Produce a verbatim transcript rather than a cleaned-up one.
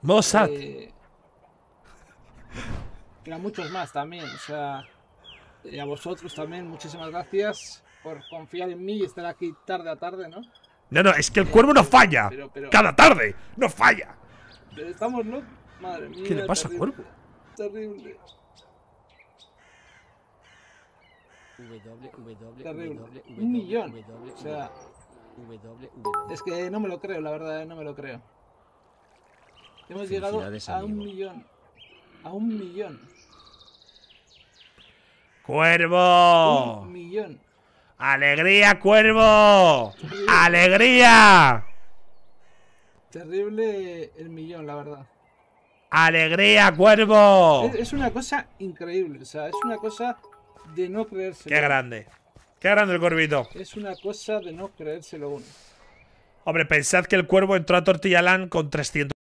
Mossad. Eh, y a muchos más también, o sea, y a vosotros también, muchísimas gracias por confiar en mí y estar aquí tarde a tarde, ¿no? No, no, es que el Eh, cuervo no pero, falla. pero, pero, Cada tarde, no falla. pero estamos locos. Madre ¿Qué le mía, pasa, cuervo? terrible. Terrible. Terrible. Un millón. O sea, es que no me lo creo, la verdad, no me lo creo. Hemos llegado a un millón. A un millón. Un ¡Cuervo! millón. ¡Alegría, cuervo! Terrible. ¡Alegría! Terrible el millón, la verdad. ¡Alegría, cuervo! Es, es una cosa increíble, o sea, es una cosa de no creérselo. ¡Qué grande! ¡Qué grande el cuervito! Es una cosa de no creérselo uno. Hombre, pensad que el cuervo entró a Tortillaland con trescientos